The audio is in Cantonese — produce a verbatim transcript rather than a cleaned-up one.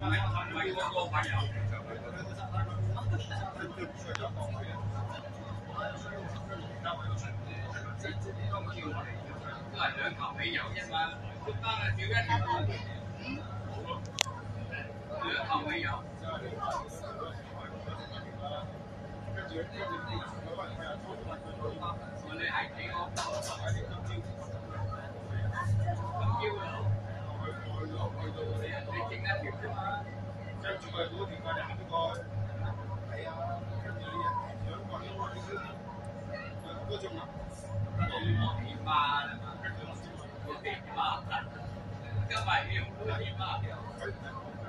兩球尾油啫嘛，得啦，照一條，兩球尾油。我哋喺企我咁叫啊！你整一條啫嘛，跟住咪嗰條咪行咗過去。係啊，跟住你想講咗嗰啲嗰種啊，冇電話啦嘛，冇電話，今日要冇電話。